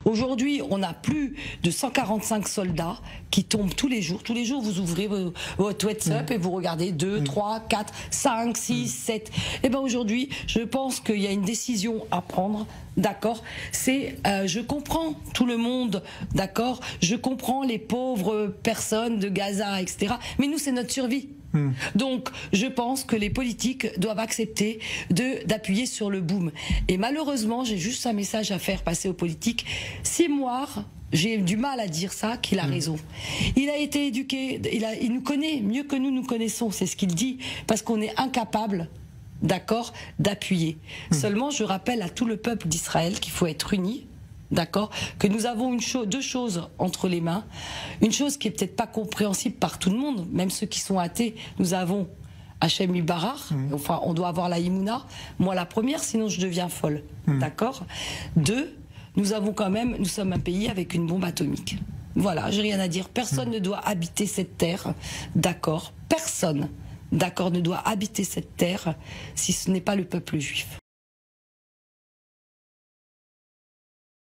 Aujourd'hui, on a plus de 145 soldats qui tombent tous les jours. Tous les jours, vous ouvrez votre WhatsApp et vous regardez 2, 3, 4, 5, 6, 7. Et bien aujourd'hui, je pense qu'il y a une décision à prendre. D'accord, c'est je comprends tout le monde, d'accord, je comprends les pauvres personnes de Gaza, etc. Mais nous, c'est notre survie. Donc, je pense que les politiques doivent accepter d'appuyer sur le boom. Et malheureusement, j'ai juste un message à faire passer aux politiques. Seymour, j'ai du mal à dire ça, qu'il a raison. Il a été éduqué, il nous connaît mieux que nous connaissons, c'est ce qu'il dit, parce qu'on est incapable, d'accord, d'appuyer. Seulement, je rappelle à tout le peuple d'Israël qu'il faut être unis. D'accord, que nous avons deux choses entre les mains, une chose qui est peut-être pas compréhensible par tout le monde, même ceux qui sont athées. Nous avons Hachem Ibarach, enfin on doit avoir la Imouna, moi la première, sinon je deviens folle. D'accord. Deux, nous sommes un pays avec une bombe atomique. Voilà, j'ai rien à dire. Personne ne doit habiter cette terre, d'accord. Personne, d'accord, ne doit habiter cette terre si ce n'est pas le peuple juif.